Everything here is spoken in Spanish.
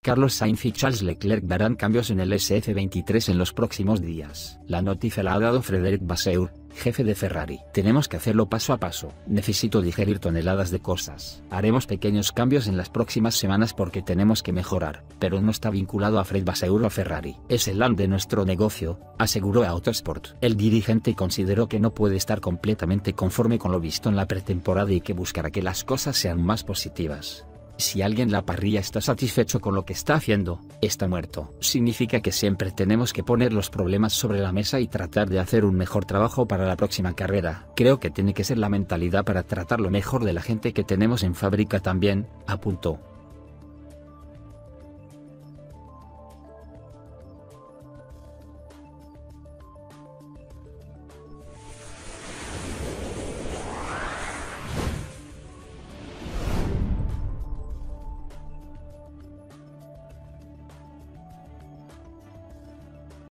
Carlos Sainz y Charles Leclerc verán cambios en el SF23 en los próximos días. La noticia la ha dado Frédéric Vasseur, jefe de Ferrari. Tenemos que hacerlo paso a paso. Necesito digerir toneladas de cosas. Haremos pequeños cambios en las próximas semanas porque tenemos que mejorar, pero no está vinculado a Fred Vasseur o a Ferrari. Es el land de nuestro negocio, aseguró a Autosport. El dirigente consideró que no puede estar completamente conforme con lo visto en la pretemporada y que buscará que las cosas sean más positivas. Si alguien en la parrilla está satisfecho con lo que está haciendo, está muerto. Significa que siempre tenemos que poner los problemas sobre la mesa y tratar de hacer un mejor trabajo para la próxima carrera. Creo que tiene que ser la mentalidad para tratar lo mejor de la gente que tenemos en fábrica también, apuntó.